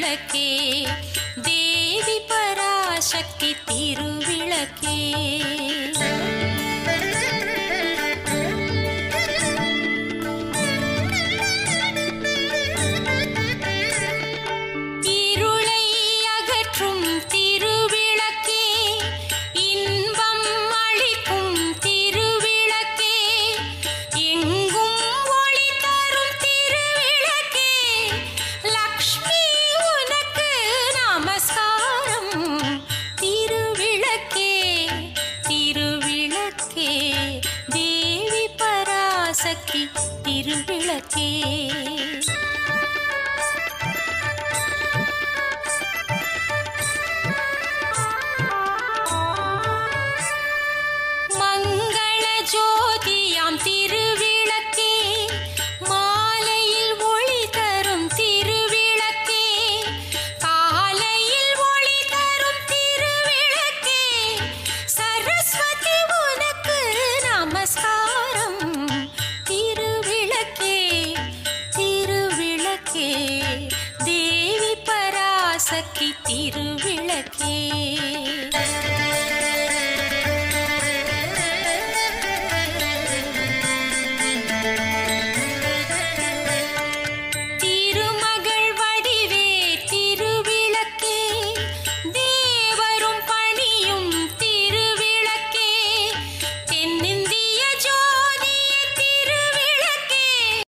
திருவிளக்கே தேவி பராசக்தி திருவிளக்கே. சக்தி திருவிளக்கே. மங்கள ஜோதியாம் திருவிளக்கே மாலையில் ஒளி தரும் திருவிளக்கே காலையில் ஒளி தரும் திருவிளக்கே சரஸ்வதி உனக்கு நமஸ்காரம் திருவிளக்கே திருவிளக்கே தேவி பராசக்தி திருவிளக்கே.